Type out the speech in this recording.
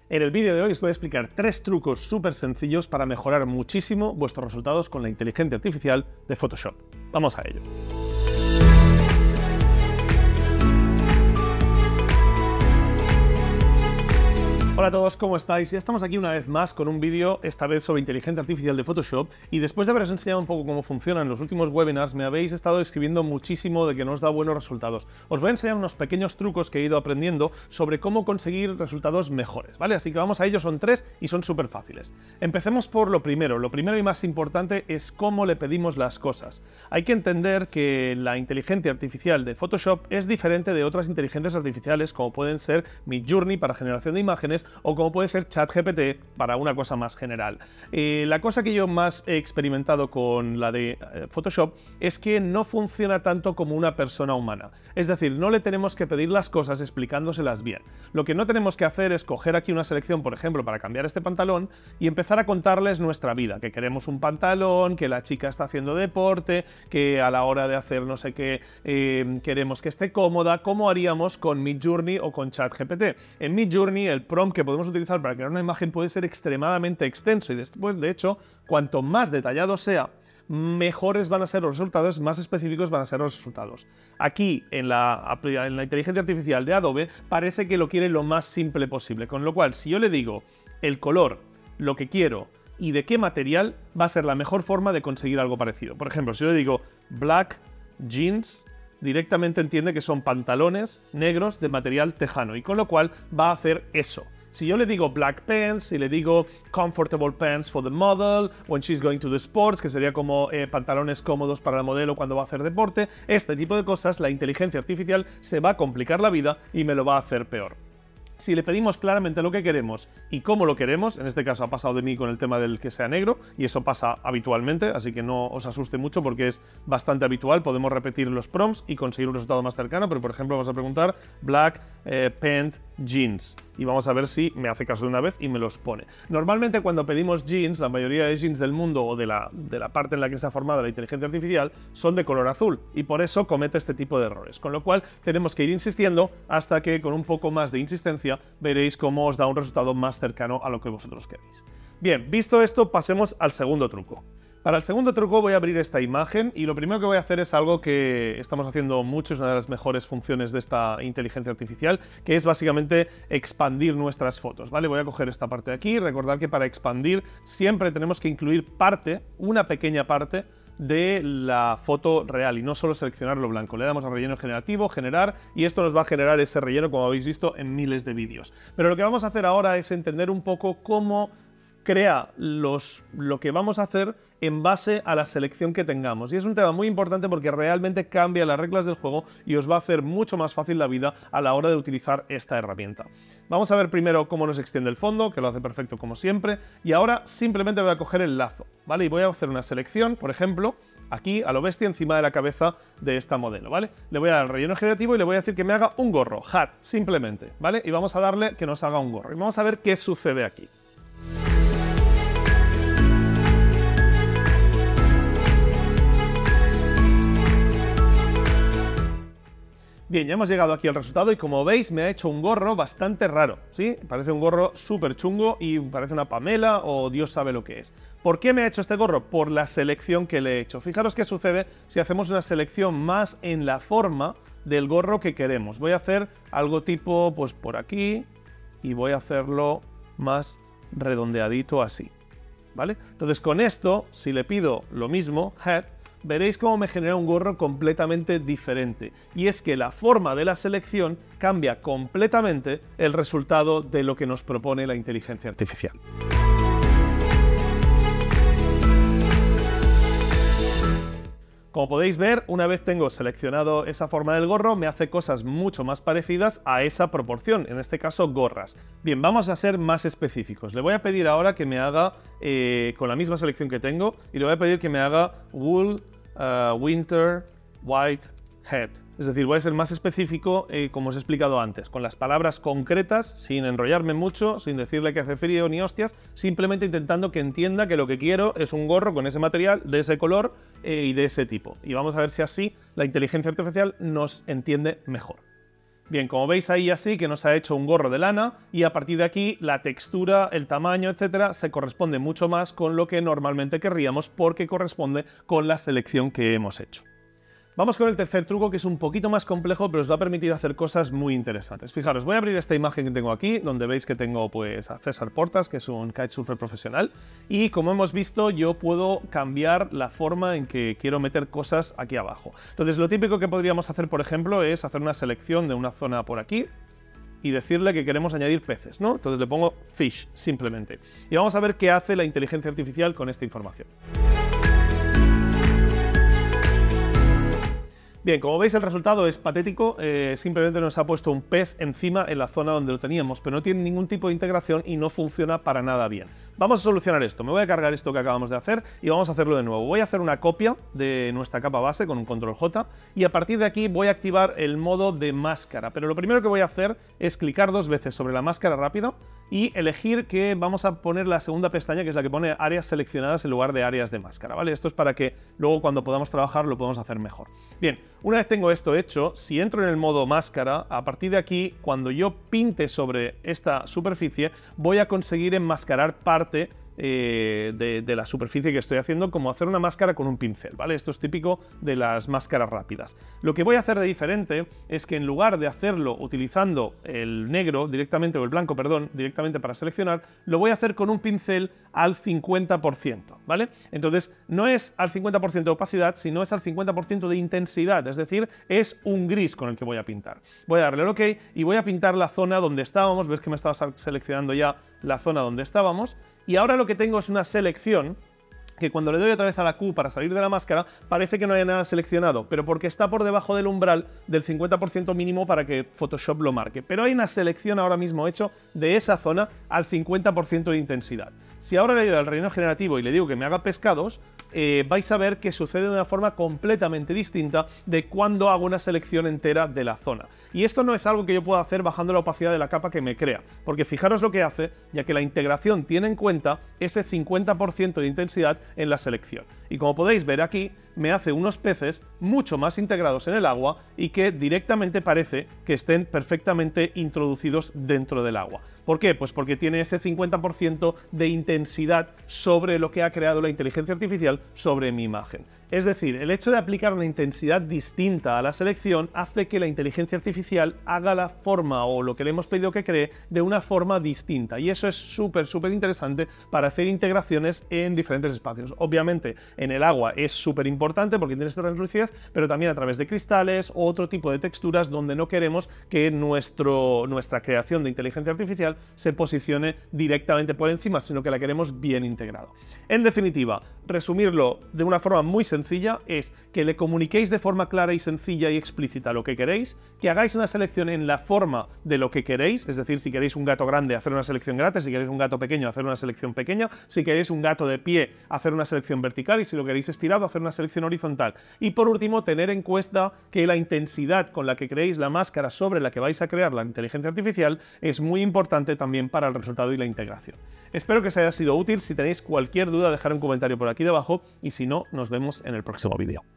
En el vídeo de hoy os voy a explicar 3 trucos súper sencillos para mejorar muchísimo vuestros resultados con la inteligencia artificial de Photoshop. Vamos a ello. Hola a todos, ¿cómo estáis? Ya estamos aquí una vez más con un vídeo, esta vez sobre inteligencia artificial de Photoshop, y después de haberos enseñado un poco cómo funciona en los últimos webinars, me habéis estado escribiendo muchísimo de que no os da buenos resultados. Os voy a enseñar unos pequeños trucos que he ido aprendiendo sobre cómo conseguir resultados mejores, ¿vale? Así que vamos a ellos, son 3 y son súper fáciles. Empecemos por lo primero y más importante es cómo le pedimos las cosas. Hay que entender que la inteligencia artificial de Photoshop es diferente de otras inteligencias artificiales como pueden ser Midjourney para generación de imágenes o como puede ser ChatGPT para una cosa más general. La cosa que yo más he experimentado con la de Photoshop es que no funciona tanto como una persona humana. Es decir, no le tenemos que pedir las cosas explicándoselas bien. Lo que no tenemos que hacer es coger aquí una selección, por ejemplo, para cambiar este pantalón y empezar a contarles nuestra vida, que queremos un pantalón, que la chica está haciendo deporte, que a la hora de hacer no sé qué queremos que esté cómoda, como haríamos con Midjourney o con ChatGPT. En Midjourney el prompt que podemos utilizar para crear una imagen puede ser extremadamente extenso y después, de hecho, cuanto más detallado sea, mejores van a ser los resultados, más específicos van a ser los resultados. Aquí, en la inteligencia artificial de Adobe, parece que lo quiere lo más simple posible, con lo cual, si yo le digo el color, lo que quiero y de qué material, va a ser la mejor forma de conseguir algo parecido. Por ejemplo, si yo le digo black jeans, directamente entiende que son pantalones negros de material tejano y con lo cual va a hacer eso. Si yo le digo black pants, si le digo comfortable pants for the model when she's going to the sports, que sería como pantalones cómodos para la modelo cuando va a hacer deporte, este tipo de cosas, la inteligencia artificial se va a complicar la vida y me lo va a hacer peor. Si le pedimos claramente lo que queremos y cómo lo queremos, en este caso ha pasado de mí con el tema del que sea negro, y eso pasa habitualmente, así que no os asuste mucho porque es bastante habitual, podemos repetir los prompts y conseguir un resultado más cercano, pero por ejemplo vamos a preguntar black pant jeans y vamos a ver si me hace caso de una vez y me los pone. Normalmente cuando pedimos jeans, la mayoría de jeans del mundo o de la parte en la que se ha formado la inteligencia artificial son de color azul y por eso comete este tipo de errores, con lo cual tenemos que ir insistiendo hasta que con un poco más de insistencia veréis cómo os da un resultado más cercano a lo que vosotros queréis. Bien, visto esto, pasemos al segundo truco. Para el segundo truco voy a abrir esta imagen y lo primero que voy a hacer es algo que estamos haciendo mucho, es una de las mejores funciones de esta inteligencia artificial, que es básicamente expandir nuestras fotos, ¿vale? Voy a coger esta parte de aquí, recordad que para expandir siempre tenemos que incluir parte, una pequeña parte, de la foto real y no solo seleccionar lo blanco. Le damos al relleno generativo, generar, y esto nos va a generar ese relleno como habéis visto en miles de vídeos. Pero lo que vamos a hacer ahora es entender un poco cómo crea lo que vamos a hacer en base a la selección que tengamos. Y es un tema muy importante porque realmente cambia las reglas del juego y os va a hacer mucho más fácil la vida a la hora de utilizar esta herramienta. Vamos a ver primero cómo nos extiende el fondo, que lo hace perfecto como siempre, y ahora simplemente voy a coger el lazo, ¿vale? Y voy a hacer una selección, por ejemplo, aquí a lo bestia encima de la cabeza de esta modelo, ¿vale? Le voy a dar el relleno generativo y le voy a decir que me haga un gorro, hat, simplemente, ¿vale? Y vamos a darle que nos haga un gorro. Y vamos a ver qué sucede aquí. Bien, ya hemos llegado aquí al resultado y como veis me ha hecho un gorro bastante raro, ¿sí? Parece un gorro súper chungo y parece una Pamela o Dios sabe lo que es. ¿Por qué me ha hecho este gorro? Por la selección que le he hecho. Fijaros qué sucede si hacemos una selección más en la forma del gorro que queremos. Voy a hacer algo tipo, pues por aquí, y voy a hacerlo más redondeadito así, ¿vale? Entonces con esto, si le pido lo mismo, hat, veréis cómo me genera un gorro completamente diferente. Y es que la forma de la selección cambia completamente el resultado de lo que nos propone la inteligencia artificial. Como podéis ver, una vez tengo seleccionado esa forma del gorro, me hace cosas mucho más parecidas a esa proporción, en este caso gorras. Bien, vamos a ser más específicos. Le voy a pedir ahora que me haga, con la misma selección que tengo, y le voy a pedir que me haga wool, winter, white, hat. Es decir, voy a ser más específico, como os he explicado antes, con las palabras concretas, sin enrollarme mucho, sin decirle que hace frío ni hostias, simplemente intentando que entienda que lo que quiero es un gorro con ese material, de ese color y de ese tipo. Y vamos a ver si así la inteligencia artificial nos entiende mejor. Bien, como veis ahí así que nos ha hecho un gorro de lana y a partir de aquí la textura, el tamaño, etcétera, se corresponde mucho más con lo que normalmente querríamos porque corresponde con la selección que hemos hecho. Vamos con el tercer truco, que es un poquito más complejo, pero os va a permitir hacer cosas muy interesantes. Fijaros, voy a abrir esta imagen que tengo aquí, donde veis que tengo pues a César Portas, que es un kitesurfer profesional, y como hemos visto, yo puedo cambiar la forma en que quiero meter cosas aquí abajo. Entonces, lo típico que podríamos hacer, por ejemplo, es hacer una selección de una zona por aquí, y decirle que queremos añadir peces, ¿no? Entonces le pongo fish, simplemente. Y vamos a ver qué hace la inteligencia artificial con esta información. Bien, como veis el resultado es patético, simplemente nos ha puesto un pez encima en la zona donde lo teníamos, pero no tiene ningún tipo de integración y no funciona para nada bien. Vamos a solucionar esto, me voy a cargar esto que acabamos de hacer y vamos a hacerlo de nuevo. Voy a hacer una copia de nuestra capa base con un control J y a partir de aquí voy a activar el modo de máscara, pero lo primero que voy a hacer es clicar 2 veces sobre la máscara rápida y elegir que vamos a poner la segunda pestaña, que es la que pone áreas seleccionadas en lugar de áreas de máscara, ¿vale? Esto es para que luego cuando podamos trabajar lo podamos hacer mejor. Bien, una vez tengo esto hecho, si entro en el modo máscara, a partir de aquí, cuando yo pinte sobre esta superficie, voy a conseguir enmascarar parte de la superficie que estoy haciendo, como hacer una máscara con un pincel, ¿vale? Esto es típico de las máscaras rápidas. Lo que voy a hacer de diferente es que en lugar de hacerlo utilizando el negro directamente, o el blanco, perdón, directamente para seleccionar, lo voy a hacer con un pincel al 50%, ¿vale? Entonces, no es al 50% de opacidad, sino es al 50% de intensidad, es decir, es un gris con el que voy a pintar. Voy a darle al OK y voy a pintar la zona donde estábamos, ves que me estaba seleccionando ya la zona donde estábamos, y ahora lo que tengo es una selección que cuando le doy otra vez a la Q para salir de la máscara, parece que no haya nada seleccionado, pero porque está por debajo del umbral del 50% mínimo para que Photoshop lo marque. Pero hay una selección ahora mismo hecho de esa zona al 50% de intensidad. Si ahora le doy al relleno generativo y le digo que me haga pescados, vais a ver que sucede de una forma completamente distinta de cuando hago una selección entera de la zona. Y esto no es algo que yo pueda hacer bajando la opacidad de la capa que me crea, porque fijaros lo que hace, ya que la integración tiene en cuenta ese 50% de intensidad en la selección. Y como podéis ver aquí, me hace unos peces mucho más integrados en el agua y que directamente parece que estén perfectamente introducidos dentro del agua. ¿Por qué? Pues porque tiene ese 50% de intensidad sobre lo que ha creado la inteligencia artificial sobre mi imagen. Es decir, el hecho de aplicar una intensidad distinta a la selección hace que la inteligencia artificial haga la forma o lo que le hemos pedido que cree de una forma distinta. Y eso es súper interesante para hacer integraciones en diferentes espacios. Obviamente, en el agua es súper importante porque tiene esta translucidez, pero también a través de cristales o otro tipo de texturas donde no queremos que nuestra creación de inteligencia artificial se posicione directamente por encima, sino que la queremos bien integrado. En definitiva, resumirlo de una forma muy sencilla es que le comuniquéis de forma clara y sencilla y explícita lo que queréis, que hagáis una selección en la forma de lo que queréis, es decir, si queréis un gato grande, hacer una selección grande, si queréis un gato pequeño, hacer una selección pequeña, si queréis un gato de pie, hacer una selección vertical y si lo queréis estirado, hacer una selección horizontal. Y por último, tener en cuenta que la intensidad con la que creéis la máscara sobre la que vais a crear la inteligencia artificial es muy importante también para el resultado y la integración. Espero que os haya sido útil. Si tenéis cualquier duda, dejad un comentario por aquí debajo y si no, nos vemos en el próximo vídeo.